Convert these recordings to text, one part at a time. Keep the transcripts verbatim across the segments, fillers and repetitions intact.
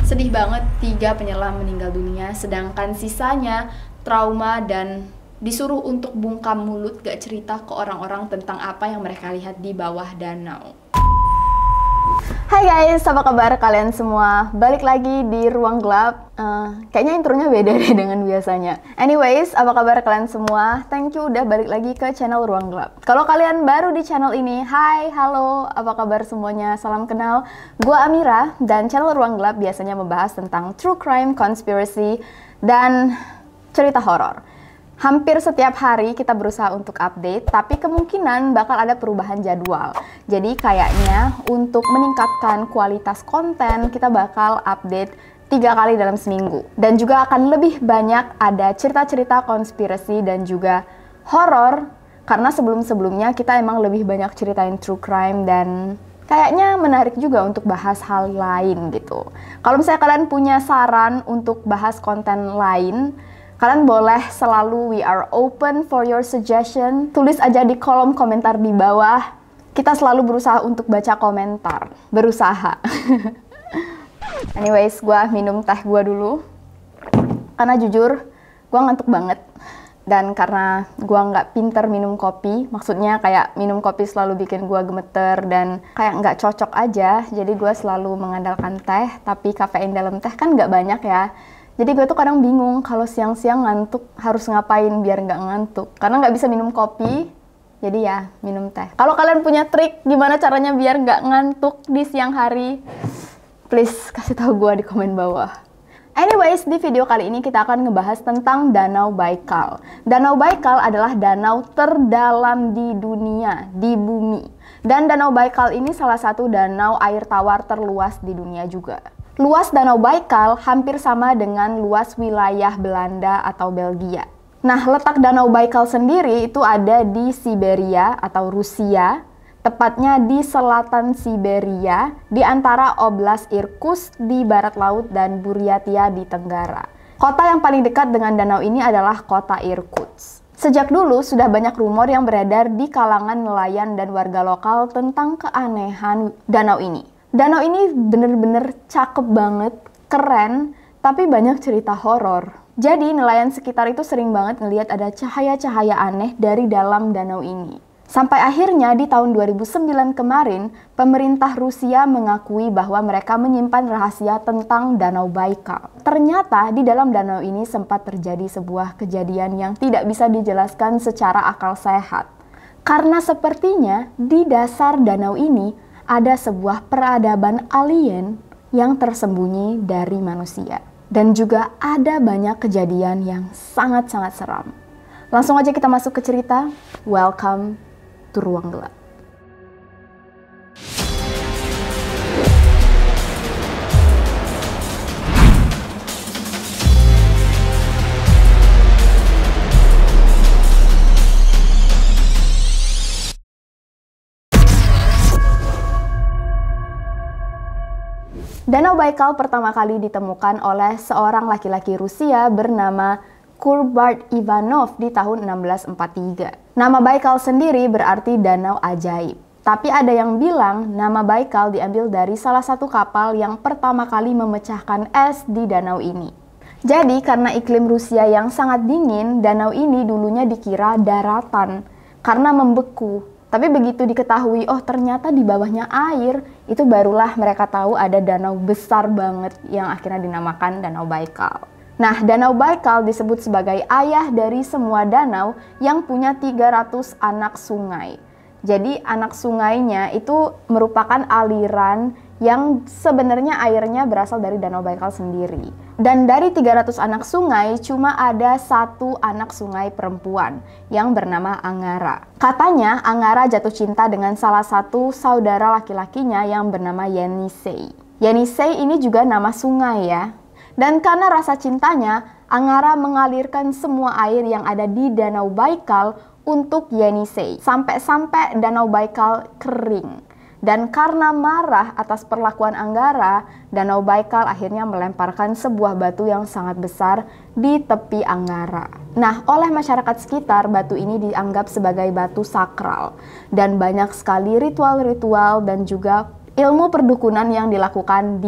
Sedih banget, tiga penyelam meninggal dunia, sedangkan sisanya trauma dan disuruh untuk bungkam mulut gak cerita ke orang-orang tentang apa yang mereka lihat di bawah danau. Hai guys, apa kabar kalian semua? Balik lagi di Ruang Gelap. uh, Kayaknya intronya beda deh dengan biasanya. Anyways, apa kabar kalian semua? Thank you udah balik lagi ke channel Ruang Gelap. Kalau kalian baru di channel ini, hai, halo, apa kabar semuanya? Salam kenal. Gua Amira, dan channel Ruang Gelap biasanya membahas tentang true crime, conspiracy, dan cerita horor. Hampir setiap hari kita berusaha untuk update, tapi kemungkinan bakal ada perubahan jadwal. Jadi kayaknya untuk meningkatkan kualitas konten, kita bakal update tiga kali dalam seminggu. Dan juga akan lebih banyak ada cerita-cerita konspirasi dan juga horor, karena sebelum-sebelumnya kita emang lebih banyak ceritain true crime dan kayaknya menarik juga untuk bahas hal lain gitu. Kalau misalnya kalian punya saran untuk bahas konten lain, kalian boleh selalu, we are open for your suggestion. Tulis aja di kolom komentar di bawah. Kita selalu berusaha untuk baca komentar. Berusaha. Anyways, gue minum teh gue dulu. Karena jujur, gue ngantuk banget. Dan karena gue nggak pinter minum kopi, maksudnya kayak minum kopi selalu bikin gue gemeter dan kayak nggak cocok aja. Jadi gue selalu mengandalkan teh, tapi kafein dalam teh kan nggak banyak ya. Jadi gue tuh kadang bingung kalau siang-siang ngantuk harus ngapain biar nggak ngantuk. Karena nggak bisa minum kopi, jadi ya minum teh. Kalau kalian punya trik gimana caranya biar nggak ngantuk di siang hari, please kasih tahu gue di komen bawah. Anyways, di video kali ini kita akan ngebahas tentang Danau Baikal. Danau Baikal adalah danau terdalam di dunia, di bumi. Dan Danau Baikal ini salah satu danau air tawar terluas di dunia juga. Luas Danau Baikal hampir sama dengan luas wilayah Belanda atau Belgia. Nah, letak Danau Baikal sendiri itu ada di Siberia atau Rusia, tepatnya di selatan Siberia, di antara Oblast Irkutsk di barat laut dan Buryatia di tenggara. Kota yang paling dekat dengan danau ini adalah kota Irkutsk. Sejak dulu sudah banyak rumor yang beredar di kalangan nelayan dan warga lokal tentang keanehan danau ini. Danau ini bener-bener cakep banget, keren, tapi banyak cerita horor. Jadi nelayan sekitar itu sering banget ngelihat ada cahaya-cahaya aneh dari dalam danau ini. Sampai akhirnya di tahun dua ribu sembilan kemarin, pemerintah Rusia mengakui bahwa mereka menyimpan rahasia tentang Danau Baikal. Ternyata di dalam danau ini sempat terjadi sebuah kejadian yang tidak bisa dijelaskan secara akal sehat. Karena sepertinya di dasar danau ini ada sebuah peradaban alien yang tersembunyi dari manusia. Dan juga ada banyak kejadian yang sangat-sangat seram. Langsung aja kita masuk ke cerita. Welcome to Ruang Gelap. Danau Baikal pertama kali ditemukan oleh seorang laki-laki Rusia bernama Kurbart Ivanov di tahun enam belas empat puluh tiga. Nama Baikal sendiri berarti danau ajaib. Tapi ada yang bilang nama Baikal diambil dari salah satu kapal yang pertama kali memecahkan es di danau ini. Jadi karena iklim Rusia yang sangat dingin, danau ini dulunya dikira daratan karena membeku. Tapi begitu diketahui, oh ternyata di bawahnya air, itu barulah mereka tahu ada danau besar banget yang akhirnya dinamakan Danau Baikal. Nah, Danau Baikal disebut sebagai ayah dari semua danau yang punya tiga ratus anak sungai. Jadi anak sungainya itu merupakan aliran yang sebenarnya airnya berasal dari Danau Baikal sendiri. Dan dari tiga ratus anak sungai, cuma ada satu anak sungai perempuan yang bernama Angara. Katanya Angara jatuh cinta dengan salah satu saudara laki-lakinya yang bernama Yenisei. Yenisei ini juga nama sungai ya. Dan karena rasa cintanya, Angara mengalirkan semua air yang ada di Danau Baikal untuk Yenisei. Sampai-sampai Danau Baikal kering. Dan karena marah atas perlakuan Anggara, Danau Baikal akhirnya melemparkan sebuah batu yang sangat besar di tepi Anggara. Nah, oleh masyarakat sekitar, batu ini dianggap sebagai batu sakral. Dan banyak sekali ritual-ritual dan juga ilmu perdukunan yang dilakukan di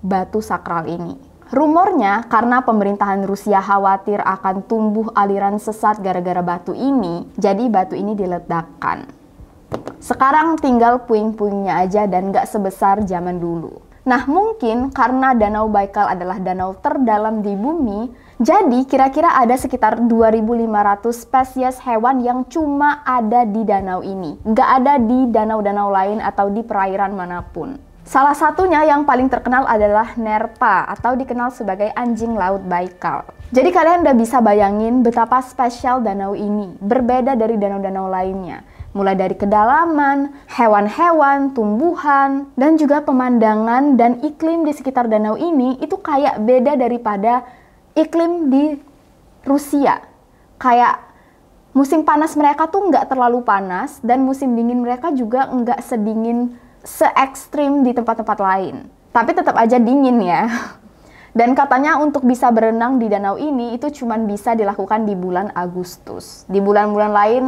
batu sakral ini. Rumornya karena pemerintahan Rusia khawatir akan tumbuh aliran sesat gara-gara batu ini, jadi batu ini diledakkan. Sekarang tinggal puing-puingnya aja dan gak sebesar zaman dulu. Nah, mungkin karena Danau Baikal adalah danau terdalam di bumi, jadi kira-kira ada sekitar dua ribu lima ratus spesies hewan yang cuma ada di danau ini. Nggak ada di danau-danau lain atau di perairan manapun. Salah satunya yang paling terkenal adalah Nerpa atau dikenal sebagai anjing laut Baikal. Jadi kalian udah bisa bayangin betapa spesial danau ini, berbeda dari danau-danau lainnya. Mulai dari kedalaman, hewan-hewan, tumbuhan, dan juga pemandangan dan iklim di sekitar danau ini itu kayak beda daripada iklim di Rusia. Kayak musim panas mereka tuh nggak terlalu panas dan musim dingin mereka juga nggak sedingin se-ekstrim di tempat-tempat lain. Tapi tetap aja dingin ya. Dan katanya untuk bisa berenang di danau ini itu cuma bisa dilakukan di bulan Agustus. Di bulan-bulan lain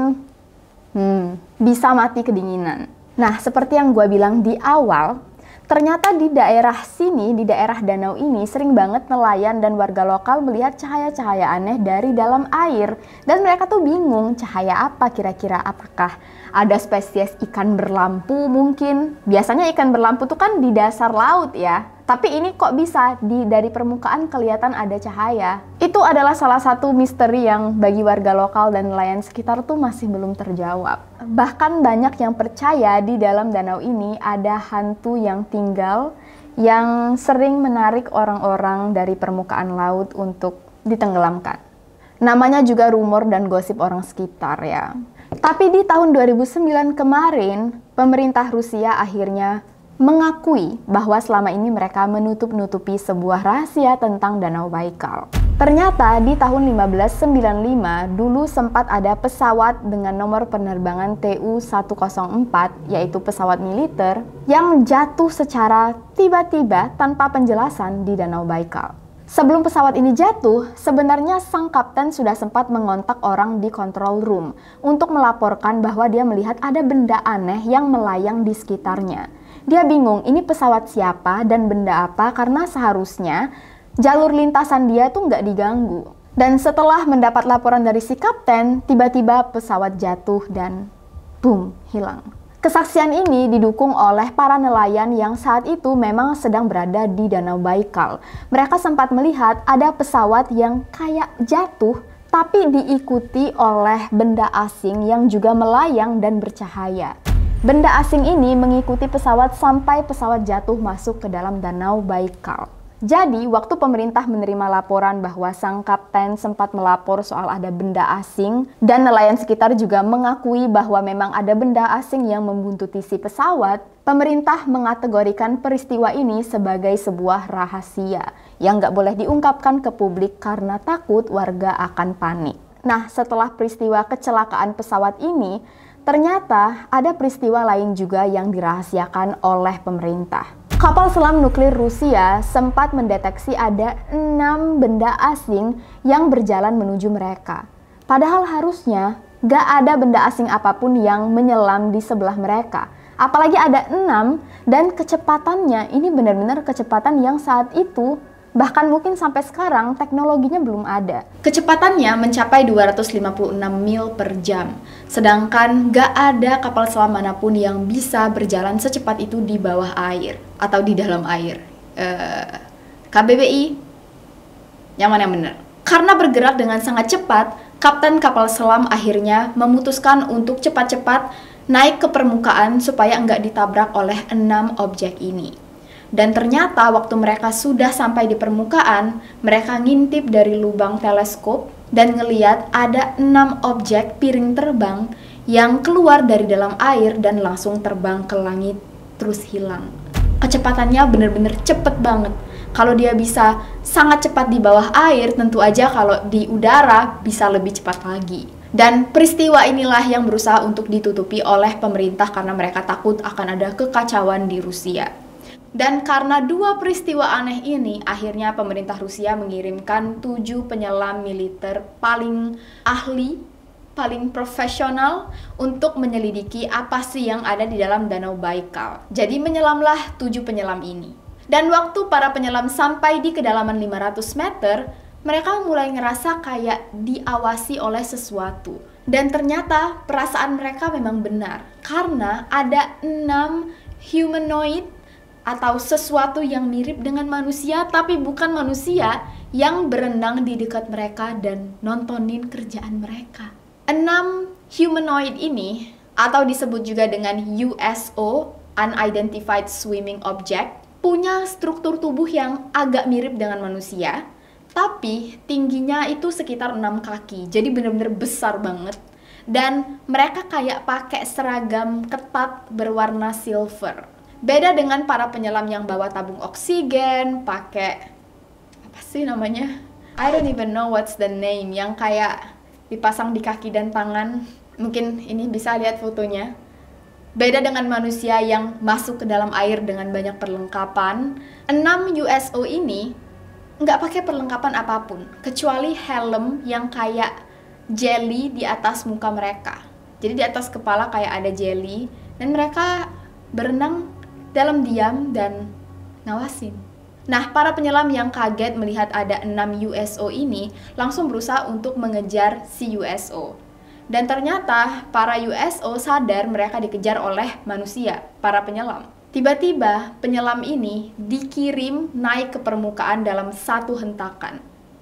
Hmm, bisa mati kedinginan. Nah, seperti yang gue bilang di awal, ternyata di daerah sini, di daerah danau ini, sering banget nelayan dan warga lokal melihat cahaya-cahaya aneh dari dalam air. Dan mereka tuh bingung, cahaya apa kira-kira? Apakah ada spesies ikan berlampu mungkin? Biasanya ikan berlampu tuh kan di dasar laut ya. Tapi ini kok bisa di dari permukaan kelihatan ada cahaya? Itu adalah salah satu misteri yang bagi warga lokal dan nelayan sekitar tuh masih belum terjawab. Bahkan banyak yang percaya di dalam danau ini ada hantu yang tinggal yang sering menarik orang-orang dari permukaan laut untuk ditenggelamkan. Namanya juga rumor dan gosip orang sekitar ya. Tapi di tahun dua ribu sembilan kemarin, pemerintah Rusia akhirnya mengakui bahwa selama ini mereka menutup-nutupi sebuah rahasia tentang Danau Baikal. Ternyata di tahun seribu lima ratus sembilan puluh lima dulu sempat ada pesawat dengan nomor penerbangan T U seratus empat, yaitu pesawat militer, yang jatuh secara tiba-tiba tanpa penjelasan di Danau Baikal. Sebelum pesawat ini jatuh, sebenarnya sang kapten sudah sempat mengontak orang di control room untuk melaporkan bahwa dia melihat ada benda aneh yang melayang di sekitarnya. Dia bingung ini pesawat siapa dan benda apa karena seharusnya jalur lintasan dia tuh nggak diganggu. Dan setelah mendapat laporan dari si kapten, tiba-tiba pesawat jatuh dan boom, hilang. Kesaksian ini didukung oleh para nelayan yang saat itu memang sedang berada di Danau Baikal. Mereka sempat melihat ada pesawat yang kayak jatuh tapi diikuti oleh benda asing yang juga melayang dan bercahaya. Benda asing ini mengikuti pesawat sampai pesawat jatuh masuk ke dalam Danau Baikal. Jadi, waktu pemerintah menerima laporan bahwa sang kapten sempat melapor soal ada benda asing, dan nelayan sekitar juga mengakui bahwa memang ada benda asing yang membuntuti si pesawat, pemerintah mengategorikan peristiwa ini sebagai sebuah rahasia yang nggak boleh diungkapkan ke publik karena takut warga akan panik. Nah, setelah peristiwa kecelakaan pesawat ini, ternyata ada peristiwa lain juga yang dirahasiakan oleh pemerintah. Kapal selam nuklir Rusia sempat mendeteksi ada enam benda asing yang berjalan menuju mereka. Padahal harusnya gak ada benda asing apapun yang menyelam di sebelah mereka. Apalagi ada enam dan kecepatannya ini benar-benar kecepatan yang saat itu bahkan mungkin sampai sekarang teknologinya belum ada. Kecepatannya mencapai dua ratus lima puluh enam mil per jam. Sedangkan gak ada kapal selam manapun yang bisa berjalan secepat itu di bawah air atau di dalam air. Uh, K B B I, yang mana yang benar? Karena bergerak dengan sangat cepat, kapten kapal selam akhirnya memutuskan untuk cepat-cepat naik ke permukaan supaya enggak ditabrak oleh enam objek ini. Dan ternyata waktu mereka sudah sampai di permukaan, mereka ngintip dari lubang teleskop dan ngeliat ada enam objek piring terbang yang keluar dari dalam air dan langsung terbang ke langit terus hilang. Kecepatannya bener-bener cepet banget. Kalau dia bisa sangat cepat di bawah air, tentu aja kalau di udara bisa lebih cepat lagi. Dan peristiwa inilah yang berusaha untuk ditutupi oleh pemerintah karena mereka takut akan ada kekacauan di Rusia. Dan karena dua peristiwa aneh ini, akhirnya pemerintah Rusia mengirimkan tujuh penyelam militer paling ahli, paling profesional untuk menyelidiki apa sih yang ada di dalam Danau Baikal. Jadi menyelamlah tujuh penyelam ini. Dan waktu para penyelam sampai di kedalaman lima ratus meter, mereka mulai ngerasa kayak diawasi oleh sesuatu. Dan ternyata perasaan mereka memang benar, karena ada enam humanoid atau sesuatu yang mirip dengan manusia tapi bukan manusia yang berenang di dekat mereka dan nontonin kerjaan mereka. Enam humanoid ini, atau disebut juga dengan U S O, Unidentified Swimming Object, punya struktur tubuh yang agak mirip dengan manusia, tapi tingginya itu sekitar enam kaki, jadi benar-benar besar banget. Dan mereka kayak pakai seragam ketat berwarna silver. Beda dengan para penyelam yang bawa tabung oksigen, pakai apa sih namanya? I don't even know what's the name, yang kayak dipasang di kaki dan tangan. Mungkin ini bisa lihat fotonya. Beda dengan manusia yang masuk ke dalam air dengan banyak perlengkapan, enam U S O ini nggak pakai perlengkapan apapun, kecuali helm yang kayak jelly di atas muka mereka. Jadi di atas kepala kayak ada jelly, dan mereka berenang dalam diam dan ngawasin. Nah, para penyelam yang kaget melihat ada enam U S O ini langsung berusaha untuk mengejar si U S O. Dan ternyata para U S O sadar mereka dikejar oleh manusia, para penyelam. Tiba-tiba penyelam ini dikirim naik ke permukaan dalam satu hentakan.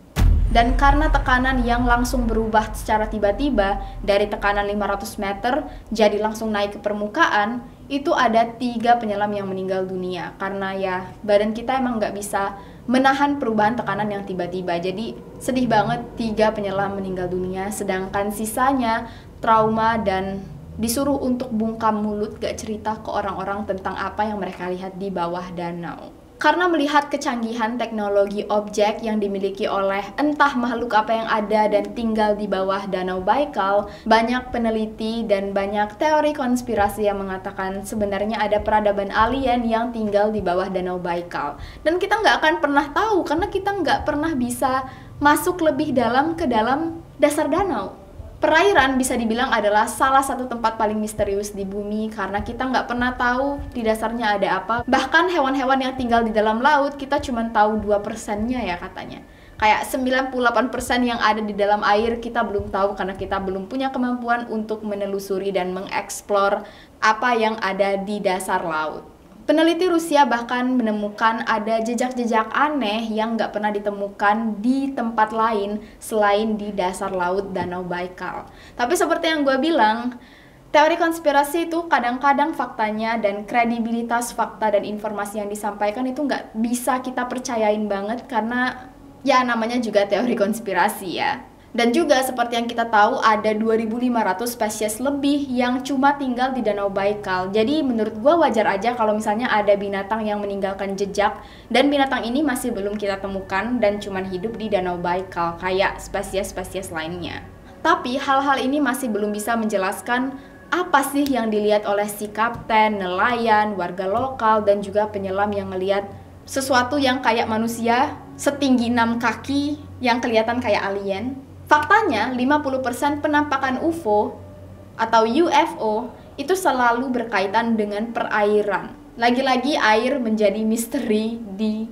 Dan karena tekanan yang langsung berubah secara tiba-tiba dari tekanan lima ratus meter jadi langsung naik ke permukaan, itu ada tiga penyelam yang meninggal dunia. Karena ya badan kita emang nggak bisa menahan perubahan tekanan yang tiba-tiba. Jadi sedih banget, tiga penyelam meninggal dunia, sedangkan sisanya trauma dan disuruh untuk bungkam mulut, gak cerita ke orang-orang tentang apa yang mereka lihat di bawah danau. Karena melihat kecanggihan teknologi objek yang dimiliki oleh entah makhluk apa yang ada dan tinggal di bawah Danau Baikal, banyak peneliti dan banyak teori konspirasi yang mengatakan sebenarnya ada peradaban alien yang tinggal di bawah Danau Baikal. Dan kita nggak akan pernah tahu karena kita nggak pernah bisa masuk lebih dalam ke dalam dasar danau. Perairan bisa dibilang adalah salah satu tempat paling misterius di bumi karena kita nggak pernah tahu di dasarnya ada apa. Bahkan hewan-hewan yang tinggal di dalam laut kita cuma tahu dua persennya ya katanya. Kayak sembilan puluh delapan persen yang ada di dalam air kita belum tahu karena kita belum punya kemampuan untuk menelusuri dan mengeksplor apa yang ada di dasar laut. Peneliti Rusia bahkan menemukan ada jejak-jejak aneh yang nggak pernah ditemukan di tempat lain selain di dasar laut Danau Baikal. Tapi seperti yang gue bilang, teori konspirasi itu kadang-kadang faktanya dan kredibilitas fakta dan informasi yang disampaikan itu nggak bisa kita percayain banget karena ya namanya juga teori konspirasi ya. Dan juga seperti yang kita tahu ada dua ribu lima ratus spesies lebih yang cuma tinggal di Danau Baikal. Jadi menurut gue wajar aja kalau misalnya ada binatang yang meninggalkan jejak dan binatang ini masih belum kita temukan dan cuma hidup di Danau Baikal kayak spesies-spesies lainnya. Tapi hal-hal ini masih belum bisa menjelaskan apa sih yang dilihat oleh si kapten, nelayan, warga lokal, dan juga penyelam yang ngelihat sesuatu yang kayak manusia setinggi enam kaki yang kelihatan kayak alien. Faktanya, lima puluh persen penampakan U F O atau U F O itu selalu berkaitan dengan perairan. Lagi-lagi air menjadi misteri di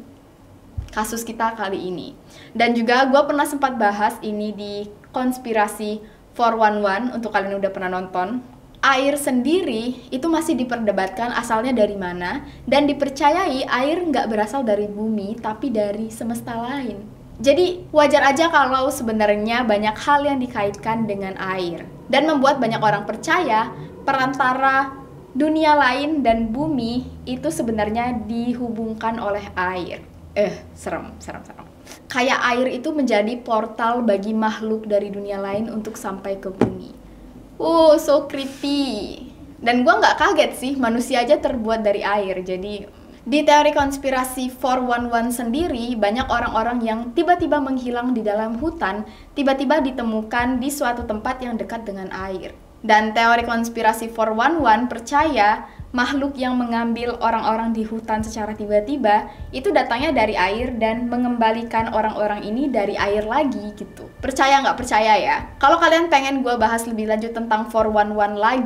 kasus kita kali ini. Dan juga gue pernah sempat bahas ini di konspirasi empat satu satu untuk kalian yang udah pernah nonton. Air sendiri itu masih diperdebatkan asalnya dari mana dan dipercayai air nggak berasal dari bumi tapi dari semesta lain. Jadi wajar aja kalau sebenarnya banyak hal yang dikaitkan dengan air dan membuat banyak orang percaya perantara dunia lain dan bumi itu sebenarnya dihubungkan oleh air. Eh, serem, serem, serem. Kayak air itu menjadi portal bagi makhluk dari dunia lain untuk sampai ke bumi. Oh, so creepy. Dan gue nggak kaget sih, manusia aja terbuat dari air, jadi di teori konspirasi empat satu satu sendiri, banyak orang-orang yang tiba-tiba menghilang di dalam hutan, tiba-tiba ditemukan di suatu tempat yang dekat dengan air. Dan teori konspirasi empat satu satu percaya makhluk yang mengambil orang-orang di hutan secara tiba-tiba itu datangnya dari air dan mengembalikan orang-orang ini dari air lagi gitu. Percaya nggak percaya ya? Kalau kalian pengen gue bahas lebih lanjut tentang empat satu satu lagi,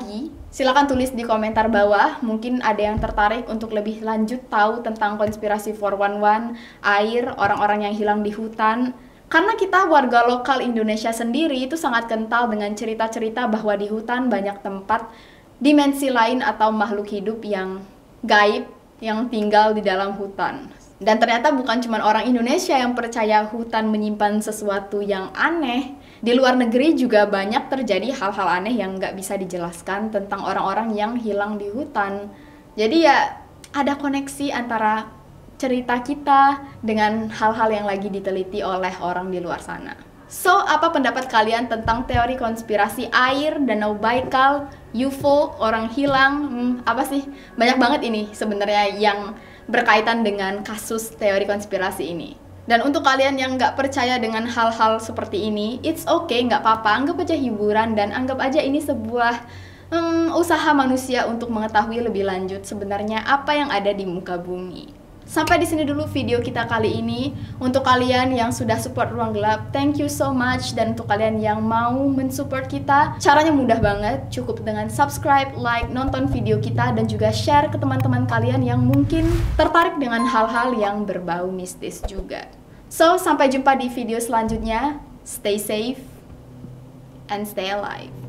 Silakan tulis di komentar bawah, mungkin ada yang tertarik untuk lebih lanjut tahu tentang konspirasi empat satu satu, air, orang-orang yang hilang di hutan. Karena kita warga lokal Indonesia sendiri itu sangat kental dengan cerita-cerita bahwa di hutan banyak tempat dimensi lain atau makhluk hidup yang gaib yang tinggal di dalam hutan. Dan ternyata bukan cuma orang Indonesia yang percaya hutan menyimpan sesuatu yang aneh. Di luar negeri juga banyak terjadi hal-hal aneh yang nggak bisa dijelaskan tentang orang-orang yang hilang di hutan. Jadi ya ada koneksi antara cerita kita dengan hal-hal yang lagi diteliti oleh orang di luar sana. So, apa pendapat kalian tentang teori konspirasi air, Danau Baikal, U F O, orang hilang? Hmm, apa sih? Banyak banget ini sebenarnya yang berkaitan dengan kasus teori konspirasi ini. Dan untuk kalian yang nggak percaya dengan hal-hal seperti ini, it's okay, nggak apa-apa, anggap aja hiburan dan anggap aja ini sebuah hmm, usaha manusia untuk mengetahui lebih lanjut sebenarnya apa yang ada di muka bumi. Sampai di sini dulu video kita kali ini. Untuk kalian yang sudah support Ruang Gelap, thank you so much. Dan untuk kalian yang mau mensupport kita, caranya mudah banget. Cukup dengan subscribe, like, nonton video kita, dan juga share ke teman-teman kalian yang mungkin tertarik dengan hal-hal yang berbau mistis juga. So, sampai jumpa di video selanjutnya. Stay safe and stay alive.